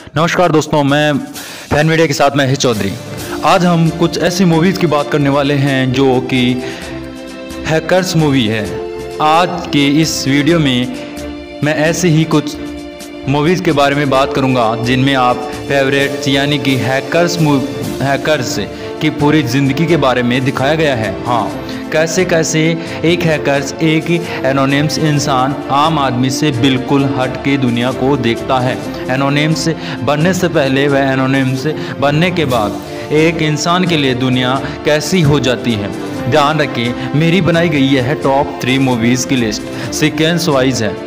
नमस्कार दोस्तों, मैं फैन मीडिया के साथ मैं चौधरी। आज हम कुछ ऐसी मूवीज़ की बात करने वाले हैं जो कि हैकर्स मूवी है। आज के इस वीडियो में मैं ऐसे ही कुछ मूवीज़ के बारे में बात करूंगा जिनमें आप फेवरेट्स यानी कि हैकर्स की पूरी ज़िंदगी के बारे में दिखाया गया है। हाँ, कैसे कैसे एक हैकर्स एक एनोनिमस इंसान आम आदमी से बिल्कुल हट के दुनिया को देखता है। एनोनिमस बनने से पहले व एनोनिमस बनने के बाद एक इंसान के लिए दुनिया कैसी हो जाती है। ध्यान रखें, मेरी बनाई गई है टॉप 3 मूवीज़ की लिस्ट, सीक्वेंस वाइज है।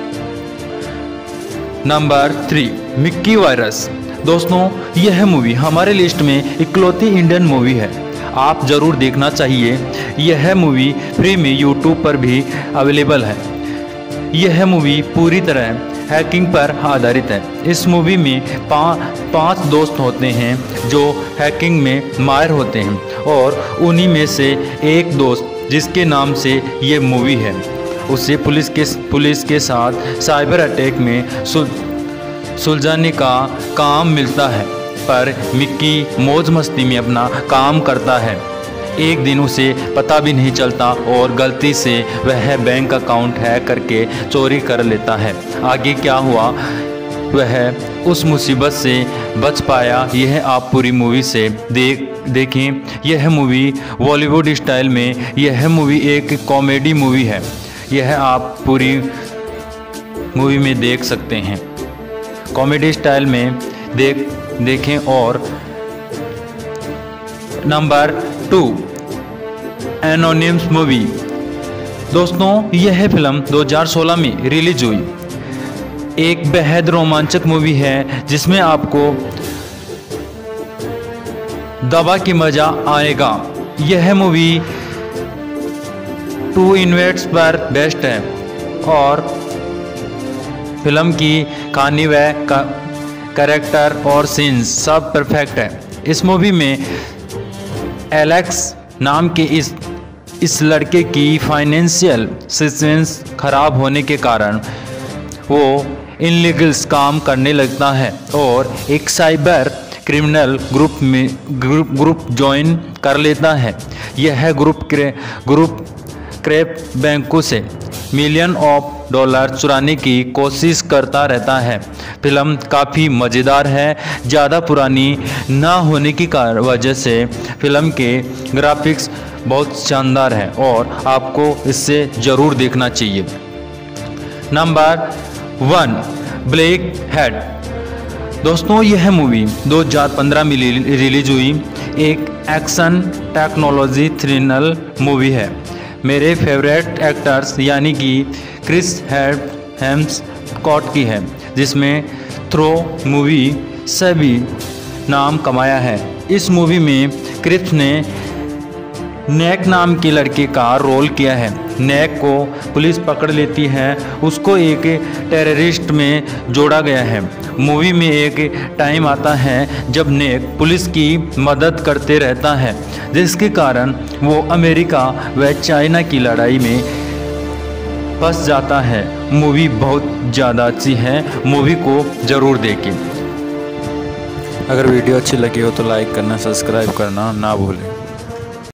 Number 3, Mickey Virus. दोस्तों, यह मूवी हमारे लिस्ट में इकलौती इंडियन मूवी है, आप ज़रूर देखना चाहिए। यह मूवी फ्री में यूट्यूब पर भी अवेलेबल है। यह मूवी पूरी तरह हैकिंग पर आधारित है। इस मूवी में पांच दोस्त होते हैं जो हैकिंग में माहिर होते हैं और उन्हीं में से एक दोस्त जिसके नाम से ये मूवी है, उसे पुलिस के साथ साइबर अटैक में सुलझाने का काम मिलता है। पर मिक्की मौज मस्ती में अपना काम करता है। एक दिन उसे पता भी नहीं चलता और गलती से वह बैंक अकाउंट हैक करके चोरी कर लेता है। आगे क्या हुआ वह उस मुसीबत से बच पाया, यह आप पूरी मूवी से देखें। यह मूवी बॉलीवुड स्टाइल में, यह मूवी एक कॉमेडी मूवी है। यह आप पूरी मूवी में देख सकते हैं, कॉमेडी स्टाइल में देखें। और नंबर 2, एनोनिमस मूवी। दोस्तों, यह फिल्म 2016 में रिलीज हुई। एक बेहद रोमांचक मूवी है जिसमें आपको दबा के मजा आएगा। यह मूवी 2 इन्वेट्स पर बेस्ट है और फिल्म की कहानी व कैरेक्टर और सीन्स सब परफेक्ट है। इस मूवी में एलेक्स नाम के इस लड़के की फाइनेंशियल सिचुएशन खराब होने के कारण वो इनलीगल्स काम करने लगता है और एक साइबर क्रिमिनल ग्रुप ज्वाइन कर लेता है। यह ग्रुप क्रैप बैंकों से मिलियन ऑफ डॉलर चुराने की कोशिश करता रहता है। फिल्म काफ़ी मज़ेदार है। ज़्यादा पुरानी ना होने की वजह से फिल्म के ग्राफिक्स बहुत शानदार है और आपको इससे ज़रूर देखना चाहिए। Number 1, black head. दोस्तों, यह मूवी 2015 में रिलीज हुई एक एक्शन टेक्नोलॉजी थ्रिलर मूवी है। मेरे फेवरेट एक्टर्स यानी कि क्रिस हेम्सवर्थ की है, जिसमें थ्रो मूवी से भी नाम कमाया है। इस मूवी में क्रिस ने नेक नाम के लड़के का रोल किया है। नेक को पुलिस पकड़ लेती है, उसको एक टेररिस्ट में जोड़ा गया है। मूवी में एक टाइम आता है जब नेक पुलिस की मदद करते रहता है, जिसके कारण वो अमेरिका व चाइना की लड़ाई में फंस जाता है। मूवी बहुत ज़्यादा अच्छी है, मूवी को ज़रूर देखें। अगर वीडियो अच्छी लगी हो तो लाइक करना, सब्सक्राइब करना ना भूलें।